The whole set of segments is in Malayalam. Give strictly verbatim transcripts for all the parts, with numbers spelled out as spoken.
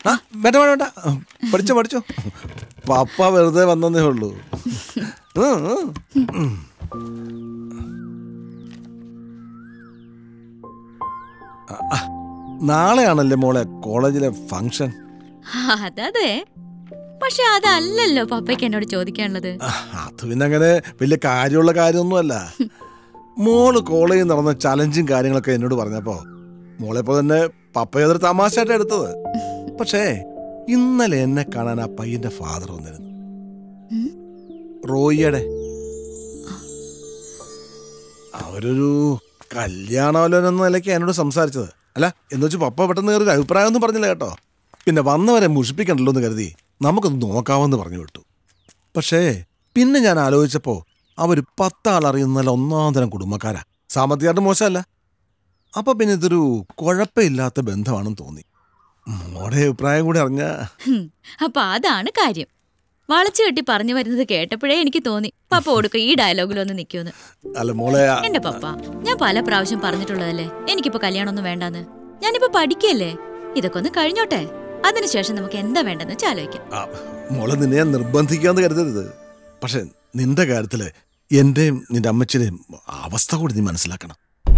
ആ വേണ്ട വേണ്ട വേണ്ട പഠിച്ചോ പഠിച്ചോ. പപ്പ വെറുതെ വന്നേ ഉള്ളൂ. നാളെയാണല്ലേ മോളെ കോളേജിലെ ഫംഗ്ഷൻ? അതെ, പക്ഷെ അതല്ലല്ലോ പപ്പയ്ക്ക് എന്നോട് ചോദിക്കാനുള്ളത്. അത് പിന്നെ അങ്ങനെ വലിയ കാര്യമുള്ള കാര്യമൊന്നുമല്ല. മോള് കോളേജിൽ നടന്ന ചലഞ്ചും കാര്യങ്ങളൊക്കെ എന്നോട് പറഞ്ഞപ്പോ മോളെപ്പോ തന്നെ പപ്പയതൊരു തമാശയായിട്ട് എടുത്തത്. പക്ഷേ ഇന്നലെ എന്നെ കാണാൻ ആ പയ്യന്റെ ഫാദർ വന്നിരുന്നു, റോയിയുടെ. അവരൊരു കല്യാണാലോചന എന്ന നിലയ്ക്ക് എന്നോട് സംസാരിച്ചത്. അല്ല എന്ന് വെച്ച് പപ്പ പെട്ടെന്ന് ഒരു അഭിപ്രായം ഒന്നും പറഞ്ഞില്ല കേട്ടോ. പിന്നെ വന്നവരെ മുഷിപ്പിക്കണ്ടല്ലോ എന്ന് കരുതി നമുക്കൊന്ന് നോക്കാമെന്ന് പറഞ്ഞു വിട്ടു. പക്ഷേ പിന്നെ ഞാൻ ആലോചിച്ചപ്പോൾ അവർ പത്താളറിയുന്ന ഒന്നാം തരം കുടുംബക്കാരാ. സാമ്പത്തികമായിട്ട് മോശമല്ല. അപ്പൊ പിന്നെ ഇതൊരു കുഴപ്പമില്ലാത്ത ബന്ധമാണെന്ന് തോന്നി. മോടെ അഭിപ്രായം കൂടി അറിഞ്ഞ. അപ്പൊ അതാണ് കാര്യം. വളച്ചു കെട്ടി പറഞ്ഞു വരുന്നത് കേട്ടപ്പോഴേ എനിക്ക് തോന്നി പപ്പ കൊടുക്ക ഈ ഡയലോഗിലൊന്ന് നിൽക്കുമെന്ന്. അല്ല മോളെ, എന്റെ പപ്പ, ഞാൻ പല പ്രാവശ്യം പറഞ്ഞിട്ടുള്ളതല്ലേ എനിക്കിപ്പോ കല്യാണം ഒന്നും വേണ്ടാന്ന്. ഞാനിപ്പോ പഠിക്കല്ലേ, ഇതൊക്കെ ഒന്ന് കഴിഞ്ഞോട്ടെ, അതിനുശേഷം നമുക്ക് എന്താ വേണ്ടെന്ന് വെച്ചാൽ ആലോചിക്കാം. മോളെ നിന്നെ ഞാൻ നിർബന്ധിക്കാന്ന് കരുതരുത്. പക്ഷെ നിന്റെ കാര്യത്തില് എന്റെയും നിന്റെ അമ്മച്ചിന്റെയും അവസ്ഥ കൂടി നീ മനസ്സിലാക്കണം.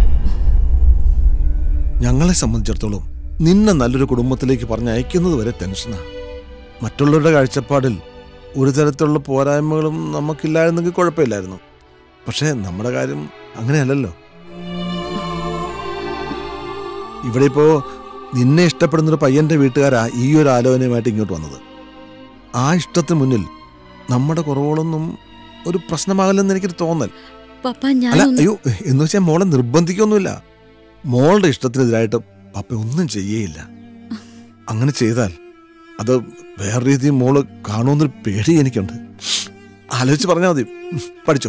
ഞങ്ങളെ സംബന്ധിച്ചിടത്തോളം നിന്നെ നല്ലൊരു കുടുംബത്തിലേക്ക് പറഞ്ഞയക്കുന്നത് വരെ ടെൻഷനാ. മറ്റുള്ളവരുടെ കാഴ്ചപ്പാടിൽ ഒരു തരത്തിലുള്ള പോരായ്മകളും നമുക്കില്ലായിരുന്നെങ്കിൽ കുഴപ്പമില്ലായിരുന്നു. പക്ഷെ നമ്മുടെ കാര്യം അങ്ങനെയല്ലല്ലോ. ഇവിടെ ഇപ്പോ നിന്നെ ഇഷ്ടപ്പെടുന്നൊരു പയ്യന്റെ വീട്ടുകാരാ ഈ ഒരു ആലോചനയുമായിട്ട് ഇങ്ങോട്ട് വന്നത്. ആ ഇഷ്ടത്തിന് മുന്നിൽ നമ്മുടെ കുറവുകളൊന്നും ഒരു പ്രശ്നമാകില്ലെന്ന് എനിക്കൊരു തോന്നൽ. അല്ല അയ്യോ, എന്ന് വെച്ചാൽ മോളെ നിർബന്ധിക്കൊന്നുമില്ല. മോളുടെ ഇഷ്ടത്തിനെതിരായിട്ട് പപ്പ ഒന്നും ചെയ്യേയില്ല. അങ്ങനെ ചെയ്താൽ അത് വേറെ രീതിയിൽ മോള് കാണുമെന്നൊരു പേടി എനിക്കുണ്ട്. ആലോചിച്ച് പറഞ്ഞാൽ മതി. പഠിച്ചോ.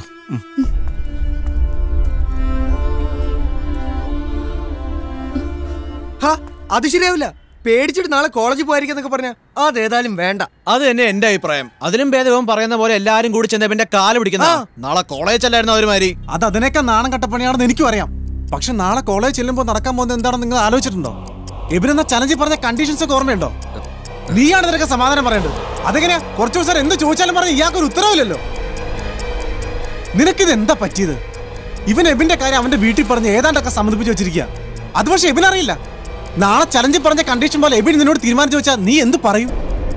അത് ശരിയാവില്ല. പേടിച്ചിട്ട് നാളെ കോളേജിൽ പോയിരിക്കുന്നൊക്കെ പറഞ്ഞ അതേതായാലും വേണ്ട. അത് തന്നെ എന്റെ അഭിപ്രായം. അതിലും ഭേദവും പറയുന്ന പോലെ എല്ലാരും കൂടി ചെന്ന പിന്നെ കാല് പിടിക്കുന്ന നാളെ കോളേജ് അല്ലായിരുന്നു അവരുമാരി. അത് അതിനേക്കാൾ നാണം കട്ടപ്പണിയാണെന്ന് എനിക്കും അറിയാം. പക്ഷെ നാളെ കോളേജ് ചെല്ലുമ്പോൾ നടക്കാൻ പോകുന്നത് എന്താണെന്ന് നിങ്ങൾ ആലോചിച്ചിട്ടുണ്ടോ? എബിനെന്ന ചലഞ്ചിൽ പറഞ്ഞ കണ്ടീഷൻസ് ഒക്കെ ഓർമ്മയുണ്ടോ? നീയാണ് ഇതിനൊക്കെ സമാധാനം പറയേണ്ടത്. അതെങ്ങനെയാ കുറച്ചു ദിവസം എന്ത് ചോദിച്ചാലും പറഞ്ഞ ഇയാൾക്കൊരു ഉത്തരവില്ലല്ലോ. നിനക്കിത് എന്താ പറ്റിയത്? ഇവൻ എബിന്റെ കാര്യം അവന്റെ വീട്ടിൽ പറഞ്ഞ് ഏതാണ്ടൊക്കെ സമ്മതിപ്പിച്ച് വെച്ചിരിക്കുക. അത് പക്ഷെ എബിനറിയില്ല. നാളെ ചലഞ്ചിൽ പറഞ്ഞ കണ്ടീഷൻ പോലെ എബിൻ നിന്നോട് തീരുമാനിച്ചു വെച്ചാൽ നീ എന്ത് പറയും?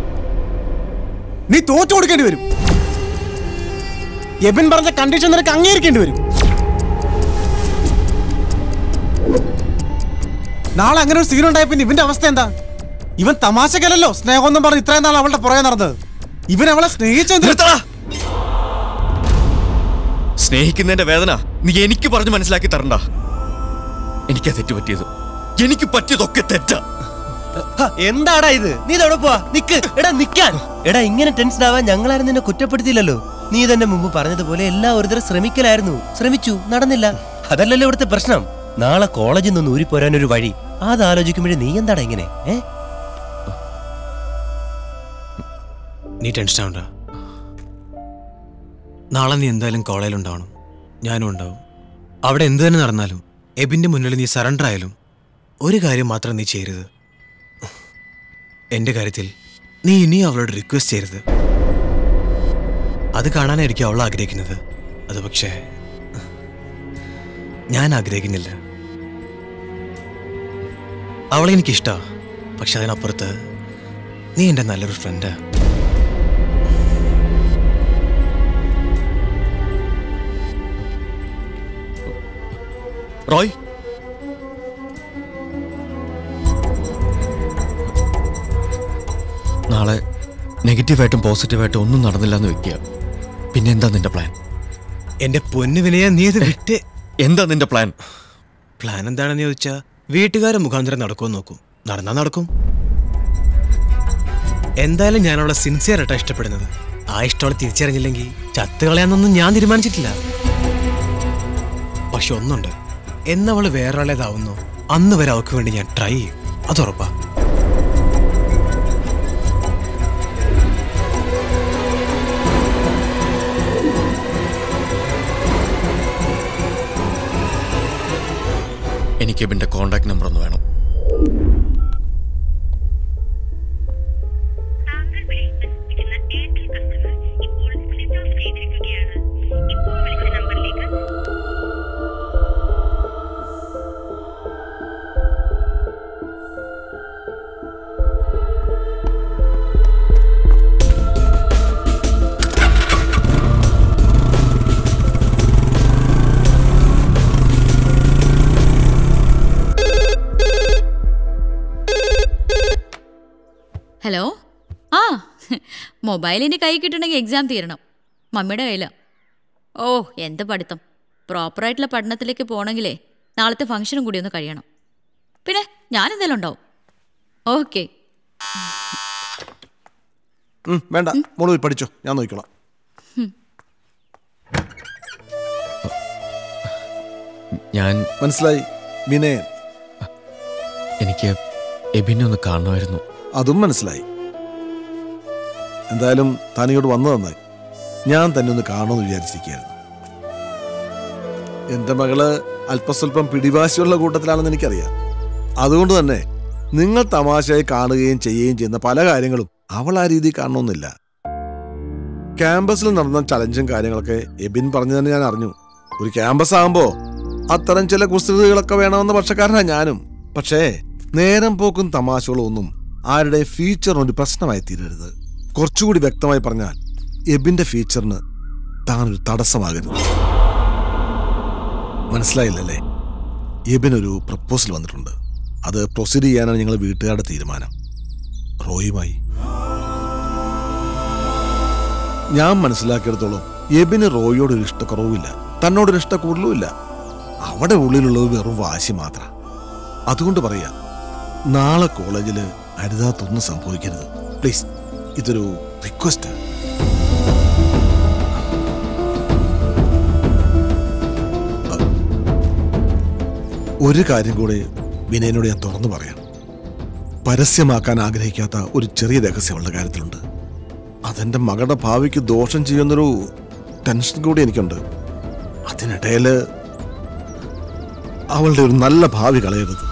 നീ തോറ്റു കൊടുക്കേണ്ടി വരും. എബിൻ പറഞ്ഞ കണ്ടീഷൻ നിനക്ക് അംഗീകരിക്കേണ്ടി വരും. നാളെ അങ്ങനെ ഒരു സീൻ ഉണ്ടായ പിന്നെ ഇവന്റെ അവസ്ഥ എന്താ? ഇവൻ തമാശക്കല്ലോ സ്നേഹമൊന്നും പറഞ്ഞ് ഇത്രയും നാൾ അവളുടെ പുറകെ നടന്നത്. ഇവൻ അവളെ സ്നേഹിച്ച സ്നേഹിക്കുന്നതിന്റെ വേദന നീ എനിക്ക് പറഞ്ഞു മനസ്സിലാക്കി തരണ്ട. എനിക്കാ തെറ്റ് പറ്റിയത്. എനിക്ക് പറ്റിയതൊക്കെ തെറ്റാ. എന്താടാ ഇത്? നീ ഇതവിടെ പോവാ. നിക്ക് എടാ, നിക്കാൻ. എടാ, ഇങ്ങനെ ടെൻഷൻ ആവാൻ ഞങ്ങളാരും നിന്നെ കുറ്റപ്പെടുത്തിയില്ലല്ലോ. നീ തന്നെ മുമ്പ് പറഞ്ഞതുപോലെ എല്ലാം ഒരു തരം ശ്രമിക്കലായിരുന്നു. ശ്രമിച്ചു, നടന്നില്ല. അതല്ലല്ലോ ഇവിടുത്തെ പ്രശ്നം. നാളെ കോളേജിൽ നിന്ന് ഊരിപ്പോരാനൊരു വഴി അത് ആലോചിക്കുമ്പോഴേ നീ എന്താടാ ഇങ്ങനെ? ഏ നീ ടെൻഷൻ ആവണ്ട. നാളെ നീ എന്തായാലും കോളേജിലുണ്ടാവണം, ഞാനും ഉണ്ടാവും. അവിടെ എന്ത് തന്നെ നടന്നാലും എബിന്റെ മുന്നിൽ നീ സറണ്ടർ ആയാലും ഒരു കാര്യം മാത്രം നീ ചെയ്യരുത്. എൻ്റെ കാര്യത്തിൽ നീ ഇനിയും അവളോട് റിക്വസ്റ്റ് ചെയ്യരുത്. അത് കാണാനായിരിക്കും അവൾ ആഗ്രഹിക്കുന്നത്. അത് പക്ഷേ ഞാൻ ആഗ്രഹിക്കുന്നില്ല. അവളെ എനിക്കിഷ്ടമാണ്. പക്ഷെ അതിനപ്പുറത്ത് നീ എൻ്റെ നല്ലൊരു ഫ്രണ്ടാ. റോയ്, നാളെ നെഗറ്റീവായിട്ടും പോസിറ്റീവായിട്ടും ഒന്നും നടന്നില്ല എന്ന് വെക്കുക. പിന്നെ എന്താ നിന്റെ പ്ലാൻ? എന്റെ പൊന്നു വിനയ, നീ അത് വിട്ട്. എന്താ നിന്റെ പ്ലാൻ? പ്ലാൻ എന്താണെന്ന് ചോദിച്ചാ വീട്ടുകാരെ മുഖാന്തരം നടക്കുമെന്ന് നോക്കും. നടന്നാ നടക്കും. എന്തായാലും ഞാൻ അവളെ സിൻസിയർ ആയിട്ടാണ് ഇഷ്ടപ്പെടുന്നത്. ആ ഇഷ്ടം തിരിച്ചറിഞ്ഞില്ലെങ്കിൽ ചത്ത് കളയാന്നൊന്നും ഞാൻ തീരുമാനിച്ചിട്ടില്ല. പക്ഷെ ഒന്നുണ്ട്, എന്നവള് വേറൊരാളേതാവുന്നു അന്ന് വരെ അവൾക്ക് വേണ്ടി ഞാൻ ട്രൈ ചെയ്യും. അതുറപ്പാ. എനിക്ക് എബിന്റെ കോണ്ടാക്ട് നമ്പർ ഒന്ന് വേണം. മൊബൈലിന് കൈ കിട്ടണമെങ്കിൽ എക്സാം തീരണം. മമ്മിയുടെ കയ്യിലാണ്. ഓ എന്ത് പഠിത്തം. പ്രോപ്പറായിട്ടുള്ള പഠനത്തിലേക്ക് പോകണമെങ്കിലേ നാളത്തെ ഫംഗ്ഷനും കൂടി ഒന്ന് കഴിയണം. പിന്നെ ഞാനെന്തെങ്കിലും ഉണ്ടാവും. ഓക്കെ വേണ്ട, മോള് പോയി പഠിച്ചോ, ഞാൻ നോക്കിക്കോളാം. ഞാൻ മനസ്സിലായി വിനയൻ. എനിക്ക് എബിനെ ഒന്ന് കാണണമായിരുന്നു. അതും മനസ്സിലായി. എന്തായാലും താനിങ്ങോട്ട് വന്നു തന്നായി. ഞാൻ തന്നെ ഒന്ന് കാണുമെന്ന് വിചാരിച്ചിരിക്കുകയായിരുന്നു. എൻ്റെ മകള് അല്പസ്വല്പം പിടിവാശിയുള്ള കൂട്ടത്തിലാണെന്ന് എനിക്കറിയാം. അതുകൊണ്ട് തന്നെ നിങ്ങൾ തമാശയായി കാണുകയും ചെയ്യുകയും ചെയ്യുന്ന പല കാര്യങ്ങളും അവൾ ആ രീതിയിൽ കാണണമെന്നില്ല. ക്യാമ്പസിൽ നടന്ന ചലഞ്ചും കാര്യങ്ങളൊക്കെ എബിൻ പറഞ്ഞു തന്നെ ഞാൻ അറിഞ്ഞു. ഒരു ക്യാമ്പസ് ആകുമ്പോ അത്തരം ചില കുസൃതികളൊക്കെ വേണമെന്ന പക്ഷക്കാരനാണ് ഞാനും. പക്ഷേ നേരം പോക്കും തമാശകളും ഒന്നും ആരുടെ ഫീച്ചറിനൊരു പ്രശ്നമായി തീരരുത്. കുറച്ചുകൂടി വ്യക്തമായി പറഞ്ഞാൽ എബിന്റെ ഫീച്ചറിന് താനൊരു തടസ്സമാകരുത്. മനസ്സിലായില്ലല്ലേ? എബിനൊരു പ്രപ്പോസൽ വന്നിട്ടുണ്ട്. അത് പ്രൊസീഡ് ചെയ്യാനാണ് ഞങ്ങൾ വീട്ടുകാരുടെ തീരുമാനം. റോയുമായി. ഞാൻ മനസ്സിലാക്കിയെടുത്തോളം എബിന് റോയോടൊരു ഇഷ്ടക്കുറവുമില്ല, തന്നോടൊരു ഇഷ്ടക്കൂടലും ഇല്ല. അവിടെ ഉള്ളിലുള്ളത് വെറും വാശി മാത്ര. അതുകൊണ്ട് പറയാ, നാളെ കോളേജിൽ അരുതാത്തൊന്നും സംഭവിക്കരുത് പ്ലീസ്. ഇതൊരു റിക്വസ്റ്റ്. ഒരു കാര്യം കൂടെ വിനയനോട് ഞാൻ തുറന്നു പറയാം. പരസ്യമാക്കാൻ ആഗ്രഹിക്കാത്ത ഒരു ചെറിയ രഹസ്യം അവളുടെ കാര്യത്തിലുണ്ട്. അതെന്റെ മകളുടെ ഭാവിക്ക് ദോഷം ചെയ്യുന്നൊരു ടെൻഷൻ കൂടി എനിക്കുണ്ട്. അതിനിടയിൽ അവളുടെ ഒരു നല്ല ഭാവി കളയരുത്.